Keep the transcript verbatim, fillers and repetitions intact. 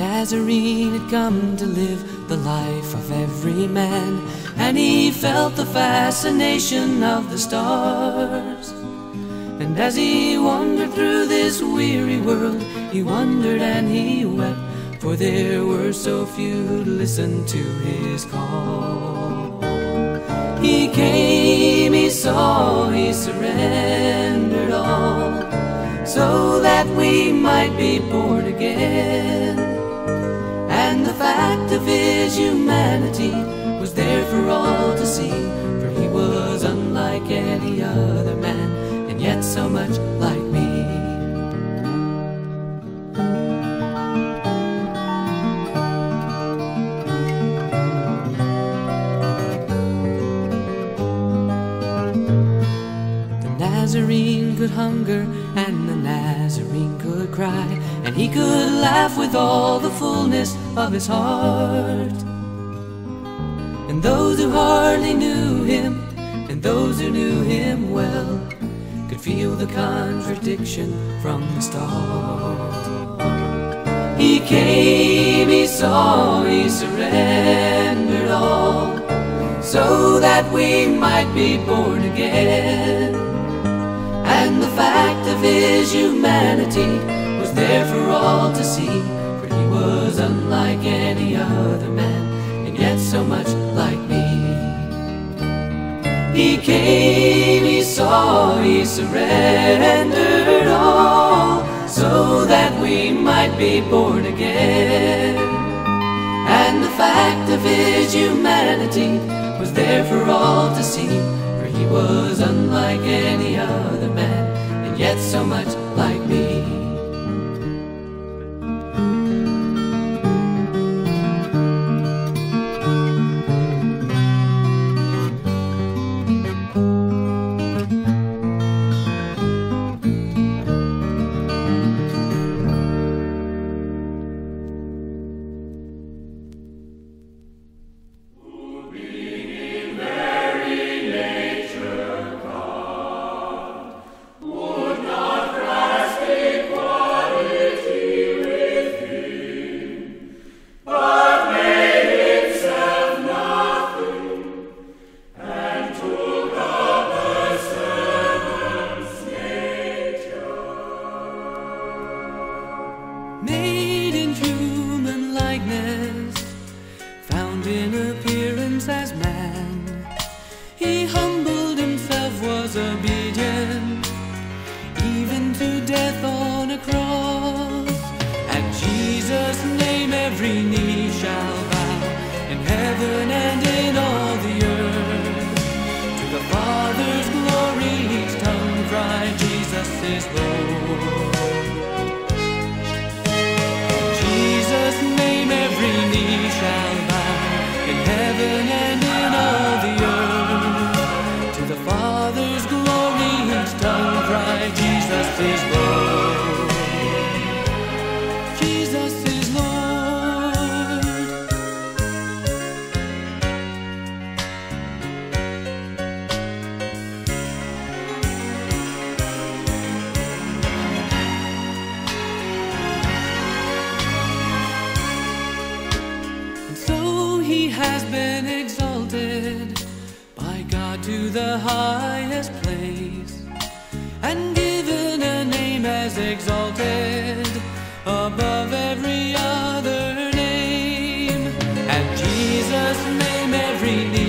Nazarene had come to live the life of every man, and he felt the fascination of the stars. And as he wandered through this weary world, he wondered and he wept, for there were so few to listen to his call. He came, he saw, he surrendered all, so that we might be born again. And the fact of his humanity was there for all to see, for he was unlike any other man, and yet so much like me. The Nazarene could hunger and the Nazarene could cry, and he could laugh with all the fullness of his heart. And those who hardly knew him, and those who knew him well, could feel the contradiction from the start. He came, he saw, he surrendered all, so that we might be born again. And the fact of his humanity was there for all to see, for he was unlike any other man, and yet so much like me. He came, he saw, he surrendered all, so that we might be born again. And the fact of his humanity was there for all to see, for he was unlike any other man, and yet so much like me. Made in human likeness, found in appearance as man, he humbled himself, was obedient, even to death on a cross. At Jesus' name every knee shall bow, in heaven and in all the earth. To the Father's glory each tongue cry, Jesus is Lord. Every knee shall bow, in heaven and in all the earth. To the Father's glory each tongue cry, Jesus is Lord. Jesus is Lord. He has been exalted by God to the highest place, and given a name as exalted above every other name. At Jesus' name every knee